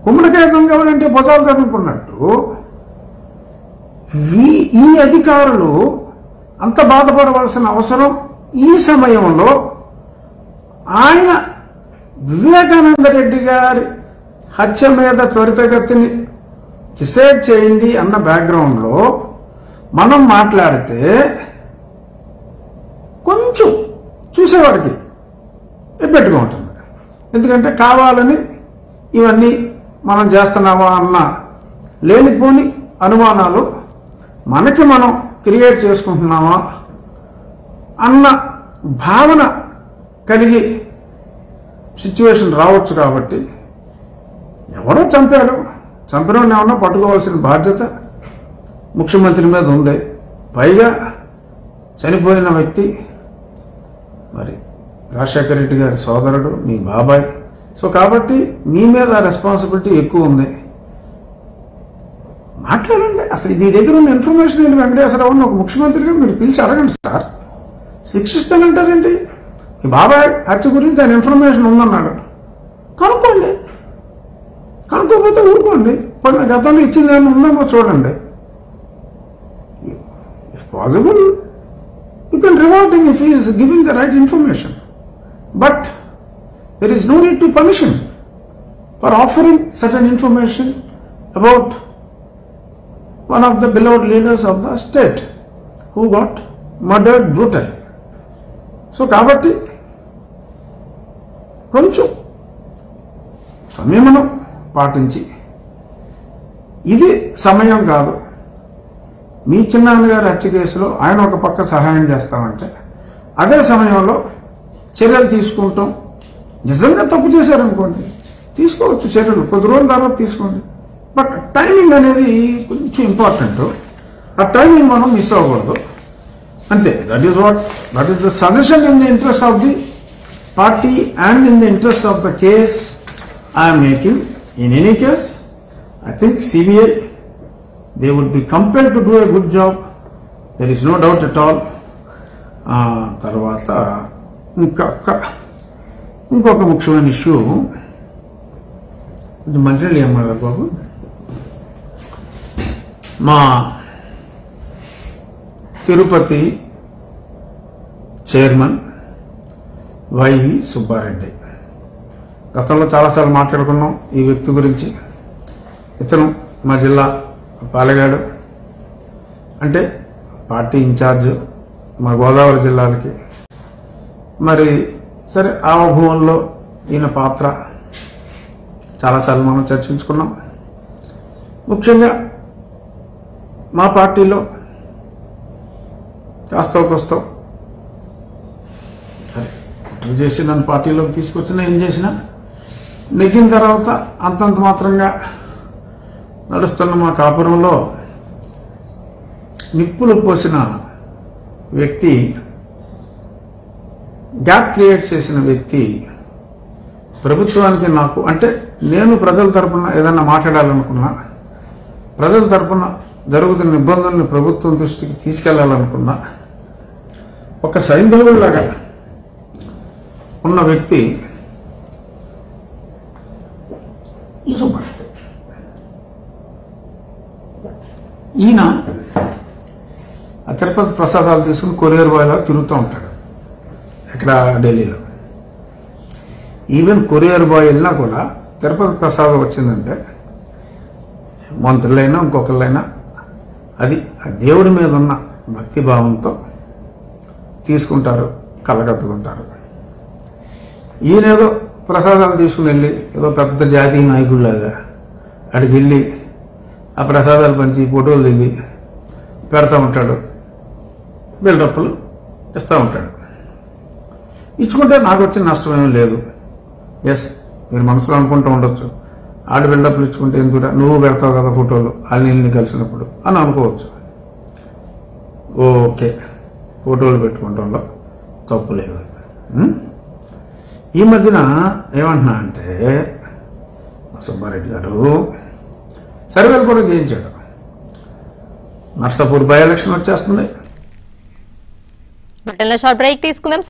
గుమ్మడికాయ దొంగ ఎవరంటే భుజాలు తరుముకున్నట్టు ఈ అధికారులు అంత బాధపడవలసిన అవసరం ఈ సమయంలో ఆయన వివేకానంద రెడ్డి గారి హత్య మీద త్వరితగతిని డిసైడ్ చేయండి అన్న బ్యాక్గ్రౌండ్లో మనం మాట్లాడితే కొంచెం చూసేవాడికి ఎబ్బెట్టుగా ఉంటుంది. ఎందుకంటే కావాలని ఇవన్నీ మనం చేస్తున్నామా అన్న లేనిపోని అనుమానాలు మనకి మనం క్రియేట్ చేసుకుంటున్నామా అన్న భావన కలిగి సిచ్యువేషన్ రావచ్చు. కాబట్టి ఎవడో చంపాడు, చంపినోడిని ఏమన్నా పట్టుకోవాల్సిన బాధ్యత ముఖ్యమంత్రి మీద ఉంది. పైగా చనిపోయిన వ్యక్తి మరి రాజశేఖర రెడ్డి గారి సోదరుడు, మీ బాబాయ్. సో కాబట్టి మీ మీద రెస్పాన్సిబిలిటీ ఎక్కువ ఉంది. మాట్లాడండి. అసలు మీ దగ్గర ఉన్న ఇన్ఫర్మేషన్ ఏంటి? వెంకటేశ్వరరావుని ఒక ముఖ్యమంత్రిగా మీరు పిలిచి అడగండి. సార్ శిక్షిస్తానంటారేంటి? మీ బాబాయ్ హత్య గురించి ఆయన ఇన్ఫర్మేషన్ ఉందన్నాడు, కనుక్కోండి. కనుక్కోకపోతే ఊరుకోండి. పడిన గతంలో ఇచ్చింది ఏమైనా ఉందేమో చూడండి. If possible you can reward him if he is giving the right information. But there is no need to punish him for offering certain information about one of the beloved leaders of the state who got murdered brutally. So కాబట్టి కొంచెం సంయమనం పాటించి, ఇది సమయం కాదు. మీ చిన్నాన్నగారి హత్య కేసులో ఆయన ఒక పక్క సహాయం చేస్తామంటే అదే సమయంలో చర్యలు తీసుకుంటాం. నిజంగా తప్పు చేశారనుకోండి, తీసుకోవచ్చు చర్యలు, కొద్ది రోజుల తర్వాత తీసుకోండి. బట్ టైమింగ్ అనేది కొంచెం ఇంపార్టెంట్. ఆ టైమింగ్ మనం మిస్ అవ్వకూడదు అంతే. That is the suggestion in the interest of the party and in the interest of the case I'm making. In any case I think CBI they would be compelled to do a good job. There is no doubt at all. తర్వాత ఇంకొక ముఖ్యమైన issue, కొంచెం మంచినీళ్ళు ఏమన్నారు బాబు. మా Tirupati chairman YV Subbareddy, గతంలో చాలాసార్లు మాట్లాడుకున్నాం ఈ వ్యక్తి గురించి. ఇతను మా జిల్లా పాలెగాడు, అంటే పార్టీ ఇన్ఛార్జ్ మా గోదావరి జిల్లాలకి. మరి సరే, ఆవభూవంలో ఈయన పాత్ర చాలాసార్లు మనం చర్చించుకున్నాం. ముఖ్యంగా మా పార్టీలో కాస్తో సరే కుట్ర చేసి నన్ను పార్టీలోకి తీసుకొచ్చినా, ఏం చేసినా నెగ్గిన తర్వాత అంతంత మాత్రంగా నడుస్తున్న మా కాపురంలో నిప్పులు పోసిన వ్యక్తి, గ్యాప్ క్రియేట్ చేసిన వ్యక్తి ప్రభుత్వానికి, నాకు అంటే నేను ప్రజల తరపున ఏదన్నా మాట్లాడాలనుకున్నా, ప్రజల తరపున జరుగుతున్న ఇబ్బందుల్ని ప్రభుత్వం దృష్టికి తీసుకెళ్లాలనుకున్నా, ఒక సైంధవుల్లాగా ఉన్న వ్యక్తి ఈయన ఆ తిరుపతి ప్రసాదాలు తీసుకుని కొరియర్ బాయ్లా తిరుగుతూ ఉంటాడు ఇక్కడ ఢిల్లీలో. ఈవెన్ కొరియర్ బాయ్ వెళ్ళినా కూడా తిరుపతి ప్రసాదం వచ్చిందంటే మంత్రులైనా ఇంకొకళ్ళైనా అది ఆ దేవుడి మీద ఉన్న భక్తి భావంతో తీసుకుంటారు, కలగత్తుకుంటారు. ఈయనేదో ప్రసాదాలు తీసుకుని వెళ్ళి ఏదో పెద్ద జాతీయ నాయకుడిలాగా అడిగి వెళ్ళి ఆ ప్రసాదాలు పంచి ఫోటోలు దిగి పెడతా ఉంటాడు, బిల్డప్లు ఇస్తూ ఉంటాడు. ఇచ్చుకుంటే నాకు వచ్చిన నష్టమేమీ లేదు. ఎస్, మీరు మనసులో అనుకుంటూ ఉండొచ్చు, ఆడ బిల్డప్లు ఇచ్చుకుంటే ఎందుకు నువ్వు పెడతావు కదా ఫోటోలు వాళ్ళని కలిసినప్పుడు అని అనుకోవచ్చు. ఓకే, ఫోటోలు పెట్టుకుంటాంలో తప్పు లేదు. ఈ మధ్యన ఏమంటున్నా అంటే సుబ్బారెడ్డి గారు సర్వేలు కూడా చేయించాడు. నర్సాపూర్ బై ఎలక్షన్ వచ్చేస్తుంది. షార్ట్ బ్రేక్ తీసుకుందాం.